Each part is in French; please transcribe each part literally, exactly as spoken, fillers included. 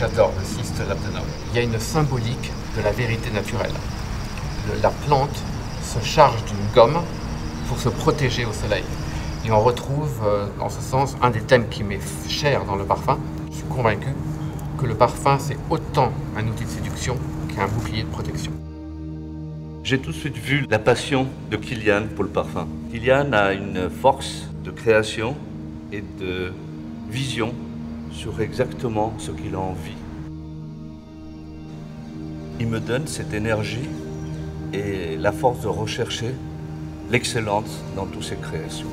j'adore le Ciste labdanum. Il y a une symbolique de la vérité naturelle. Le, la plante se charge d'une gomme pour se protéger au soleil. Et on retrouve, euh, dans ce sens, un des thèmes qui m'est cher dans le parfum. Je suis convaincu que le parfum, c'est autant un outil de séduction qu'un bouclier de protection. J'ai tout de suite vu la passion de Kilian pour le parfum. Kilian a une force de création et de vision sur exactement ce qu'il a envie. Il me donne cette énergie et la force de rechercher l'excellence dans toutes ses créations.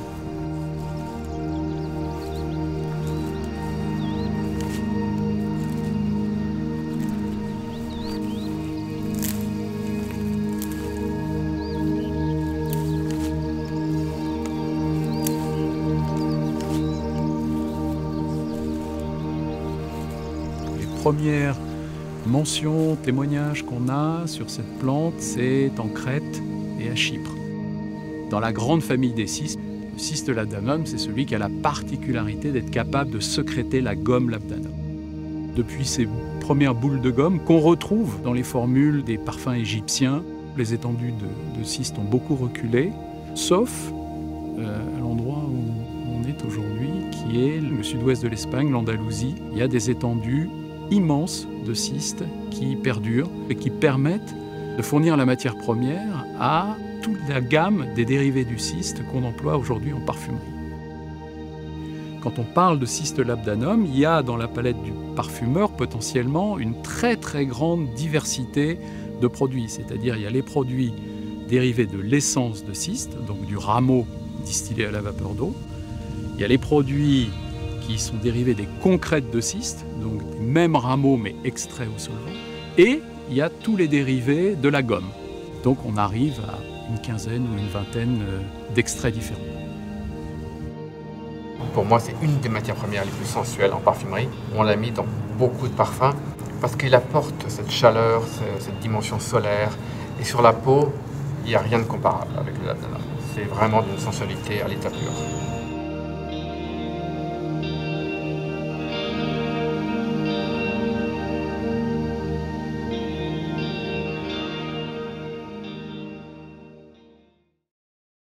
Première mention, témoignage qu'on a sur cette plante, c'est en Crète et à Chypre. Dans la grande famille des cistes, le Ciste labdanum, c'est celui qui a la particularité d'être capable de sécréter la gomme labdanum. Depuis ces premières boules de gomme qu'on retrouve dans les formules des parfums égyptiens, les étendues de, de cistes ont beaucoup reculé, sauf euh, à l'endroit où on est aujourd'hui, qui est le sud-ouest de l'Espagne, l'Andalousie. Il y a des étendues immenses de cistes qui perdurent et qui permettent de fournir la matière première à toute la gamme des dérivés du ciste qu'on emploie aujourd'hui en parfumerie. Quand on parle de Ciste labdanum, il y a dans la palette du parfumeur potentiellement une très très grande diversité de produits, c'est-à-dire il y a les produits dérivés de l'essence de ciste, donc du rameau distillé à la vapeur d'eau, il y a les produits qui sont dérivés des concrètes de ciste, donc des mêmes rameaux mais extraits au solvant. Et il y a tous les dérivés de la gomme. Donc on arrive à une quinzaine ou une vingtaine d'extraits différents. Pour moi, c'est une des matières premières les plus sensuelles en parfumerie. On l'a mis dans beaucoup de parfums parce qu'il apporte cette chaleur, cette dimension solaire. Et sur la peau, il n'y a rien de comparable avec le labdanum. C'est vraiment d'une sensualité à l'état pur.